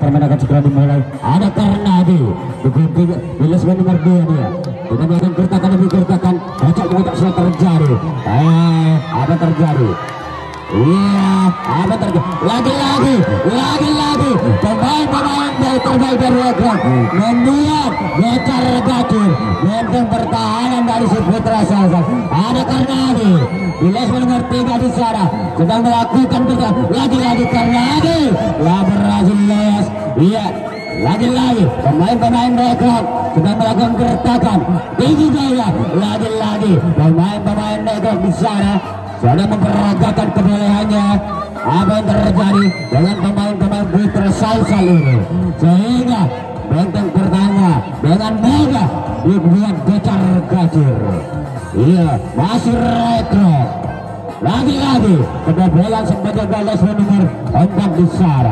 permainan akan segera dimulai. Ada Karnadi di lesman nomor 2 dia. Kita akan gertakan demi gertakan. Kocok sudah terjadi. Apa terjadi? Iya, apa terjadi? Lagi-lagi pemain-pemain dari terbaik dari Ekron membuat bocor gacor benteng pertahanan dari si Putra Salsal. Ada Karnadi di lesman nomor 3 di sana sedang melakukan benteng. Lagi-lagi Karnadi lah berhasil lolos. Iya, lagi-lagi pemain-pemain Ekron sedang melakukan gertakan tinggi jaya. Lagi-lagi pemain-pemain Ekron di sana sedang memperagakan kebolehannya. Apa yang terjadi dengan pemain-pemain Putra Salsal ini sehingga benteng pertama dengan mudah dibuat bocor gacor. Iya, masih retro. Lagi-lagi kebobolan sebagai lesman nomor 4 di sana.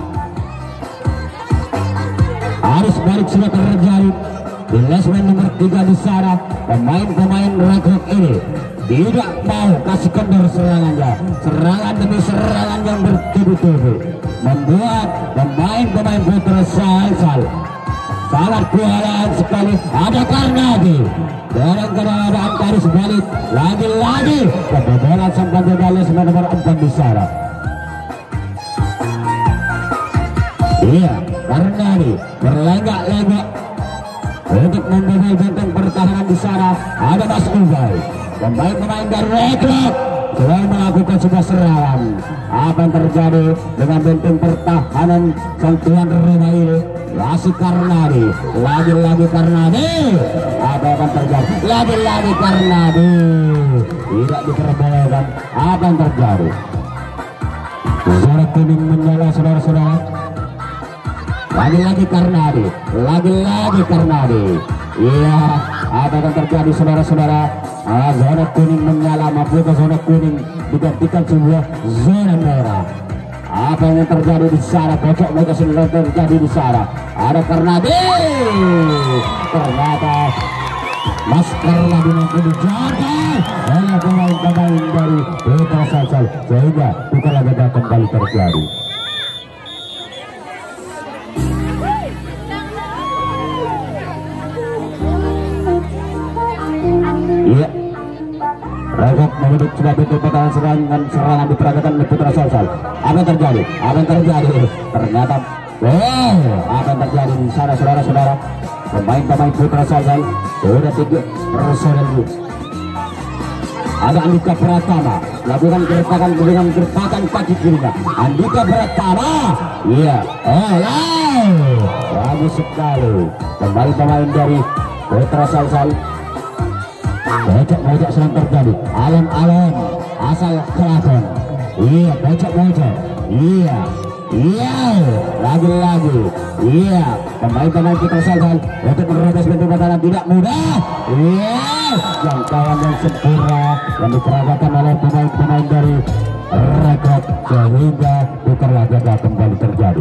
Arus balik sudah terjadi di lesman nomor 3 di sana. Pemain-pemain rekrut ini tidak mau kasih kendor serangan demi serangan yang bertubi-tubi membuat pemain-pemain Putra Salsal sangat kewalahan sekali. Ada Karnadi dalam keadaan garis balik. Lagi-lagi kebobolan sang penjaga lesman nomor 4 di sana. Iya, Karnadi berlenggak-lenggak untuk membobol benteng pertahanan di sana. Ada Mas Ubay, pemain-pemain dari Rekrut sedang melakukan sebuah serangan. Apa yang terjadi dengan benteng pertahanan sang tuan rumah ini? Masih Karnadi, lagi-lagi Karnadi. Apa yang akan terjadi? Lagi-lagi Karnadi tidak diperbolehkan. Apa yang terjadi? Zona kuning menyala, saudara-saudara. Lagi-lagi Karnadi, lagi-lagi Karnadi. Iya, apa yang terjadi, saudara-saudara? Zona kuning menyala, maupun zona kuning digantikan sebuah zona merah. Apa yang terjadi di sana? Kocok mereka sudah terjadi di sana. Ada Karnadi. Ternyata Mas Karnadi mampu dijaga oleh pemain-pemain dari Putra Salsal sehingga bukan lagi kembali terjadi. Iya, Rekod menuju sudah pintu pertahanan serangan diperagakan oleh Putra Salsal. Apa yang terjadi? Apa yang terjadi? Ternyata, apa yang terjadi di sana, saudara-saudara? Pemain-pemain Putra Salsal sudah 3 personel. Ada Andika Pratama lakukan gertakan dengan gertakan kaki kirinya. Andika Pratama, iya, bagus sekali. Pemain-pemain dari Putra Salsal. Bocok-bocok sedang terjadi. Alon-alon asal Kelabon. Iya, bocok-bocok. Iya, lagi-lagi. Iya, pemain-pemain Putra Salsal untuk menerobos pintu pertahanan tidak mudah. Iya, jangkauan yang sempurna yang diperagakan oleh pemain-pemain dari Rekrut sehingga bukan lagi kembali terjadi.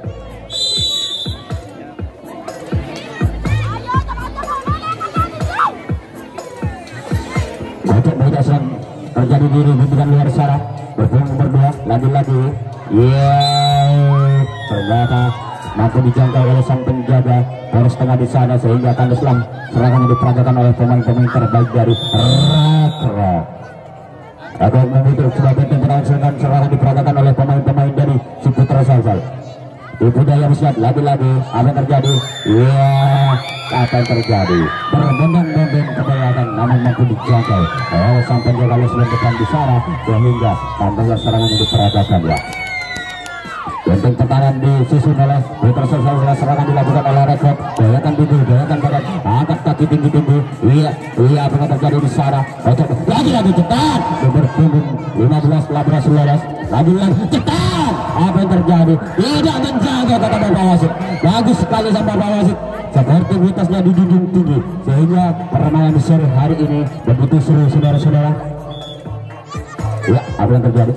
Bocok-bocok sedang terjadi di guntingan luar sana. Berpuluh nomor 2 lagi-lagi. Iya, ternyata mampu dijangkau oleh sang penjaga poros tengah di sana sehingga kandas selang serangan yang diperagakan oleh pemain-pemain terbaik dari Rekrut. Aku membutuhkan sudah benteng serangan diperagakan oleh pemain-pemain dari si Putra Salsal. Ibu Daya Muslihat lagi-lagi. Apa yang terjadi? Iya, apa yang terjadi? Berbondong-bondong kebanyakan namun mampu dijangkau oleh sang penjaga lesman depan di sana sehingga tantangan serangan yang diperagakan ya. Benteng pertahanan disusun oleh Putra Salsal. Serangan dilakukan oleh Rekrut. Dayakan tinggi, dayakan badan, angkat kaki tinggi-tinggi. Iya, apa yang terjadi di sana? Lagi-lagi cepat. Nomor punggung 15 telah berhasil lolos. Lagi-lagi cepat. Apa yang terjadi? Tidak menjaga, kata Bapak Wasit. Bagus sekali sama Bapak Wasit. Sportivitasnya dijunjung tinggi sehingga permainan sore hari ini begitu seru, saudara-saudara. Ya, apa yang terjadi?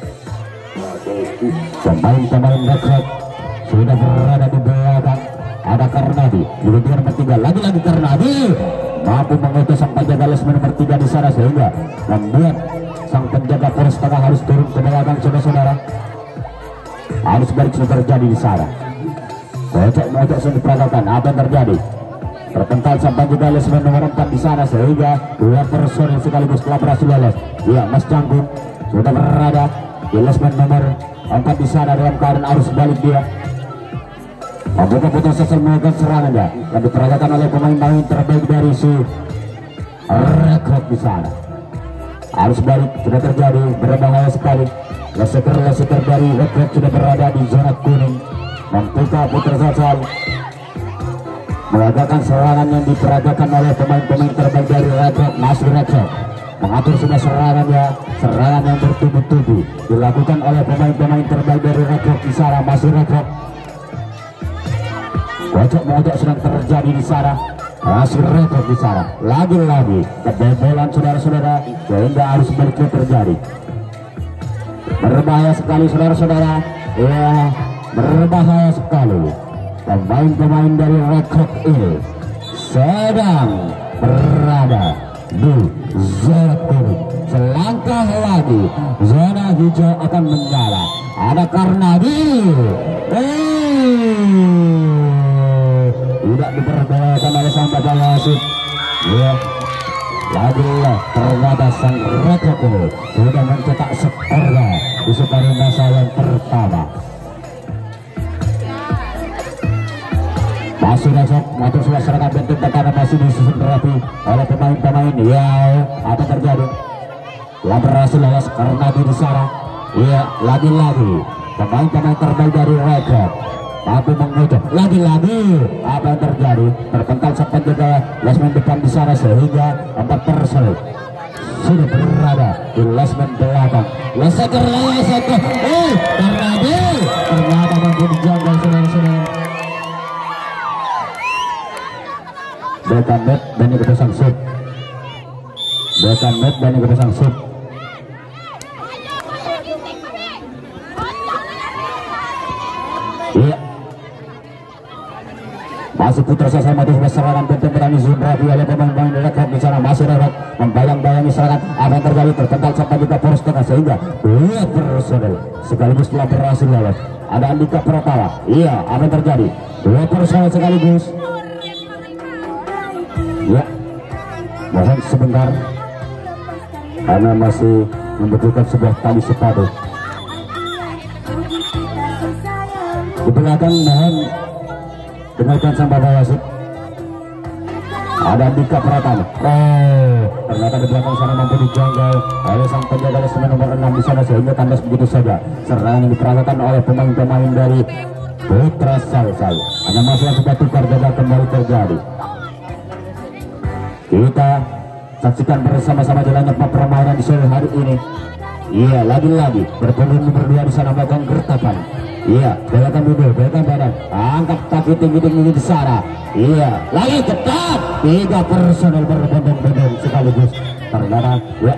Pemain-pemain Rekrut sudah berada di belakang. Ada Karnadi di guntingan nomor 3. Lagi-lagi Karnadi mampu mengutus sang penjaga lesman nomor 3 di sana sehingga membuat sang penjaga poros tengah harus turun ke belakang, saudara-saudara. Harus balik sudah terjadi di sana. Pojok sudah diperagakan. Apa yang terjadi? Terpental sampai juga lesmen nomor 4 di sana, sehingga dua personil sekaligus telah berhasil lolos. Ya, Mas Janggung sudah berada di lesmen nomor 4 di sana dalam keadaan arus balik dia. Membuka putus sesal melakukan serangannya yang diperagakan oleh pemain-pemain terbaik dari si Rekrut di sana. Arus balik sudah terjadi, berbahaya sekali. Leseker dari Rekrut sudah berada di zona kuning. Membuka putus sesal melakukan serangan yang diperagakan oleh pemain-pemain terbaik dari Rekrut. Masih Rekrut mengatur sudah serangannya, serangan yang bertubi-tubi dilakukan oleh pemain-pemain terbaik dari Rekrut di sana. Masih Rekrut. Pojok sedang terjadi di sana. Masih Rekrut di sana. Lagi-lagi kebobolan saudara-saudara, sehingga arus baliknya terjadi. Berbahaya sekali saudara-saudara. Ya, berbahaya sekali. Pemain-pemain dari Rekrut ini sedang berada di zona kuning. Selangkah lagi zona hijau akan menyala. Ada Karnadi. Tidak diperbolehkan oleh sang baca wasit. Ya, lagi-lagi ternyata sang Rekrut ini sudah mencetak skornya di sekali masa yang pertama. Masih besok mengatur sudah serangan bentuk tekanan masih disusun rapi oleh pemain-pemain. Ya, apa terjadi? Telah berhasil lolos karena di sana. Iya, lagi-lagi pemain-pemain terbaik dari Rekrut mampu mengocok. Lagi-lagi apa yang terjadi? Terpental sampai juga lesmen depan di sana, sehingga 4 personil sudah berada di lesmen belakang. Leseker karena ternyata mampu dijaga saudara-saudara. Bekan net dan ikut sangsup. Bekan net dan ikut sangsup. Iya. Masih putra sasa mati serangan bentuk berani Zunrafi oleh pemain-pemain Rekrut di sana. Masih Rekrut membayang-bayangi serangan. Apa yang terjadi? Terpental sampai juga poros tengah, sehingga dua personel sekaligus telah berhasil lolos. Ada Andika Pratama. Iya, apa yang terjadi? Dua personel sekaligus. Ya, mohon sebentar karena masih membutuhkan sebuah tali sepatu. Di belakang mohon dengarkan sang bapak wasit. Ada Andika Pratama. Ternyata di belakang sana mampu dijangkau oleh sang penjaga lesmen nomor 6 di sana, sehingga kandas begitu saja. Serangan yang diperagakan oleh pemain-pemain dari Putra Salsal. Hanya masalah sudah tukar jaga kembali terjadi. Kita saksikan bersama-sama jalannya permainan di sore hari ini. Iya, lagi-lagi berpuluh berdua di sana melakukan gertakan. Iya, belakang duduk, belakang badan, angkat kaki tinggi-tinggi di sana. Iya, lagi ketat. 3 personel berbondong-bondong sekaligus. Ternyata, ya.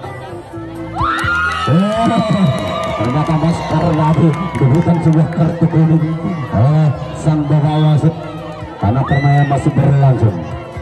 Ternyata Mas Karnadi diberikan sebuah kartu kuning oleh sang bapak wasit karena permainan masih berlangsung.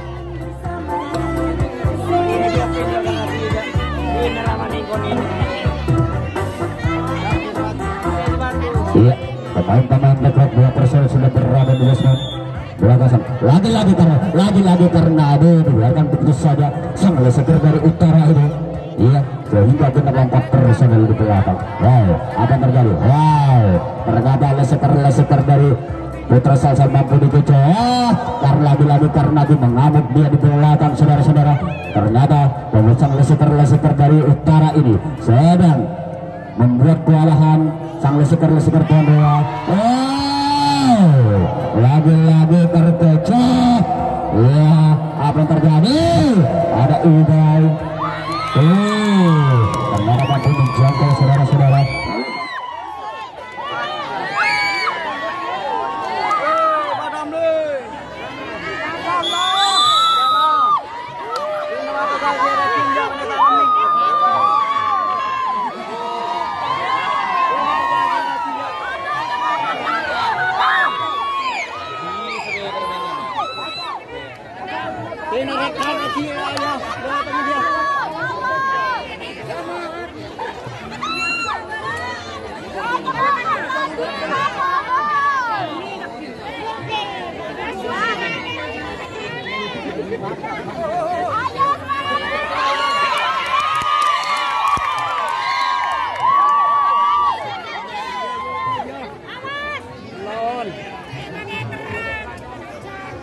Iya, pemain-pemain Rekrut 2 personel sudah berada di lesmen belakang. Lagi-lagi karena dibiarkan begitu saja sang leseker dari utara ini. Iya, sehingga kita 4 personel di belakang. Wow, apa yang terjadi? Wow, ternyata leseker dari Putra Salsal mampu dikejar. Karena lagi-lagi karena mengamuk dia di belakang saudara-saudara. Ternyata pemegang leseker dari utara ini sedang membuat kewalahan sang leseker Pondoa. Lagi-lagi terkecoh. Ya, apa yang terjadi? Ada Ubay. Ternyata mampu dijangkau saudara-saudara.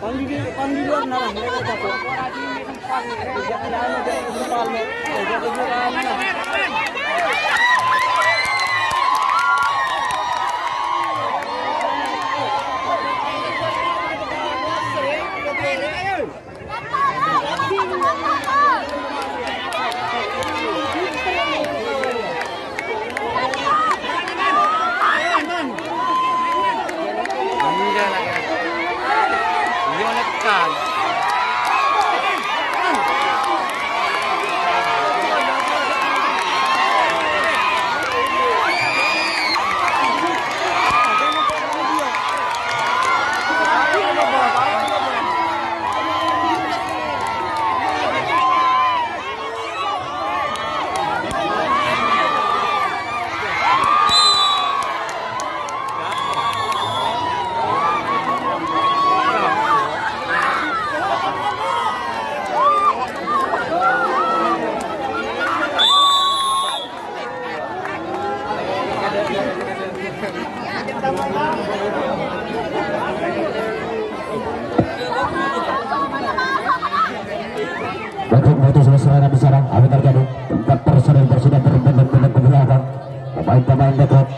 serangan di sana, apa terjadi? Tempat personel sudah berbentang-bentang ke belakang. Pemain-pemain Depok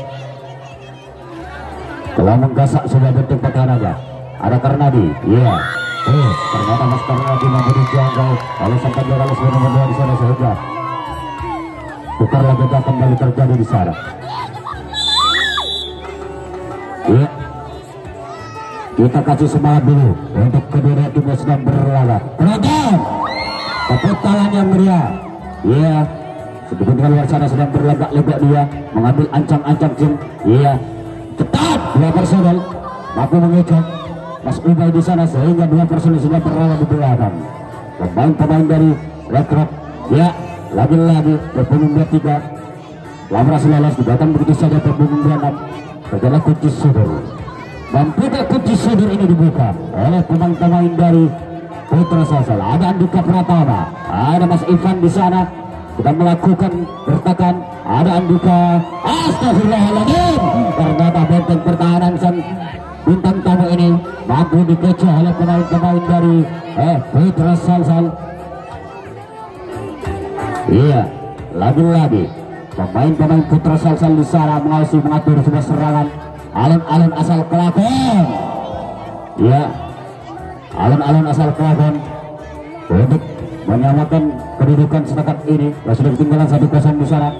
telah menggasak sudah bentuk pertahanannya. Ada Karnadi, iya. Ternyata Mas Karnadi mampu dijangkau oleh sempat oleh nomor 2 di sana sehingga tukar lagi kembali terjadi di sana. Iya. Kita kasih semangat dulu untuk kedua tim yang sedang berlaga. Penonton, tepuk tangan yang meriah. Iya, sebetulnya luar sana sedang berlegak-legak dia mengambil ancang-ancang tim. Iya, ketat dua personel mampu mengikat Mas Ubay di sana sehingga dua personel sudah berlaga di belakang. Pemain-pemain dari Rekrut, ya, lagi-lagi berpunggung 23. Lamras lolos di belakang begitu saja berpunggung 26. Terjadi kunci sudut. Mampukah kunci sudut ini dibuka oleh pemain-pemain dari Putra Salsal? Ada Andika Pratama, ada Mas Ivan di sana sedang melakukan bertakan. Ada Andika, astagfirullahaladzim, ternyata benteng pertahanan sang bintang tamu ini mampu dikecoh oleh pemain-pemain dari Putra Salsal. Iya, lagi-lagi pemain-pemain Putra Salsal di sana mengawasi mengatur sebuah serangan. Alun-alun asal Klaten, ya, alun-alun asal Klaten untuk menyamakan kedudukan setakat ini. Sudah ketinggalan 1-0 di sana.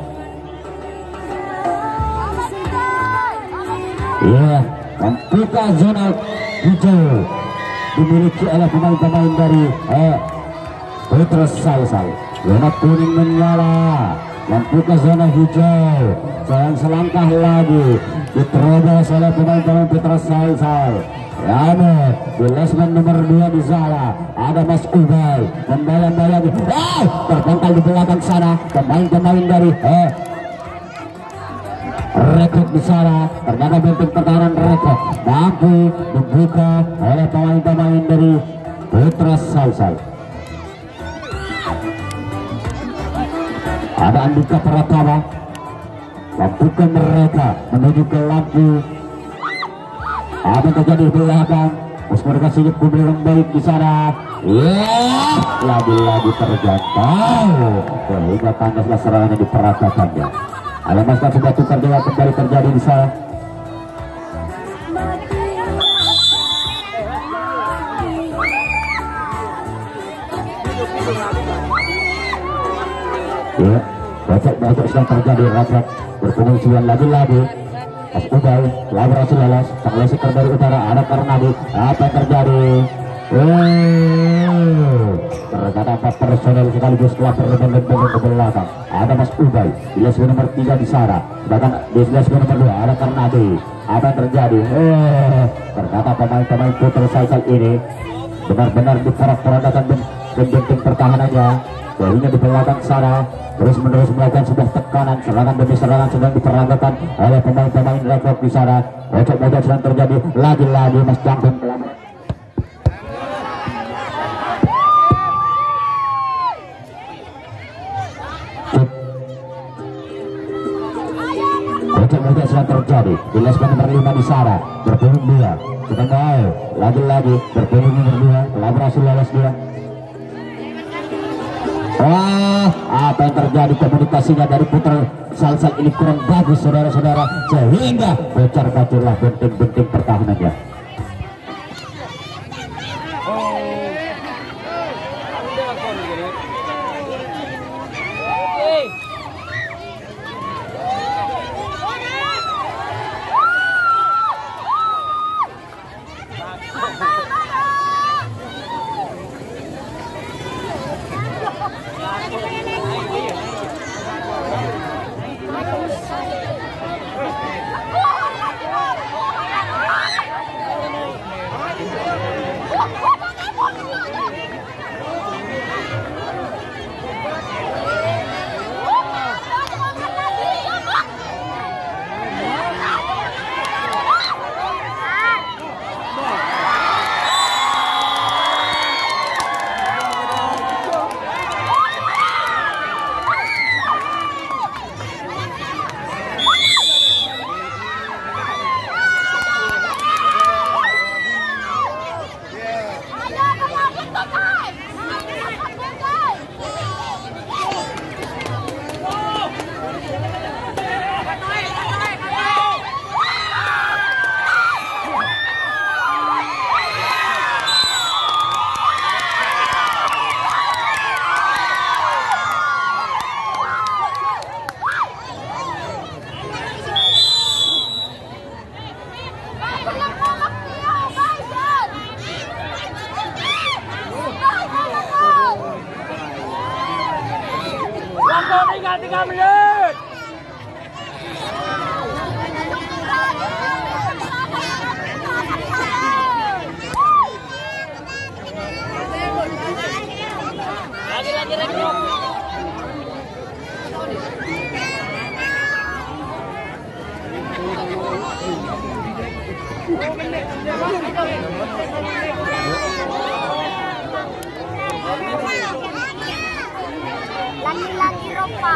Ya, membuka zona hijau dimiliki oleh pemain-pemain dari Putra Salsal. Zona kuning menyala, membuka zona hijau. Jangan selangkah lagi diterobos oleh pemain-pemain Putra Salsal. Namun di lesman nomor 2 di sana ada Mas Ubay membayang-bayang, terbengkel di belakang sana pemain-pemain dari Rekrut di sana. Ternyata bentuk pertahanan Rekrut mampu dibuka oleh pemain-pemain dari Putra Salsal. Ada Andika Pratama lampukan mereka menuju ke lampu. Apa yang terjadi di belakang? Terus mereka siap kumpul yang baik di sana. Lagi-lagi terjangkau sehingga tandaslah serangannya diperagakannya. Alamas sudah tukar jawab kembali terjadi di sana. Ya, bocok-bocok sedang terjadi. Rapat berpengungsian lagi-lagi. Mas Ubay telah berhasil lolos. Sang leseker dari utara ada Karnadi. Apa yang terjadi? Ternyata 4 personel sekaligus telah berbenteng-benteng ke belakang. Ada Mas Ubay di lesman nomor 3 di sana. Sedangkan di lesman nomor 2 ada Karnadi. Apa yang terjadi? Ternyata pemain-pemain Putra Salsal ini benar-benar diporak-porandakan benteng pertahanannya. Sehingga di belakang sana terus-menerus melakukan sebuah tekanan, serangan demi serangan sedang diperagakan oleh pemain-pemain Rekrut di sana. Bocok-bocok sedang terjadi. Lagi-lagi Mas Jangkung bisa terjadi. Dilepaskan nomor 5 di sana, berpulung dia kita mau lagi-lagi berpulung nomor 2, telah berhasil lolos dia. Wah, apa yang terjadi, komunikasinya dari putra Salsal ini kurang bagus saudara-saudara, sehingga bocor-bocorlah benting-benting pertahanannya. Tinggal 3 menit. Lagi rekor. Lagi-lagi ropa.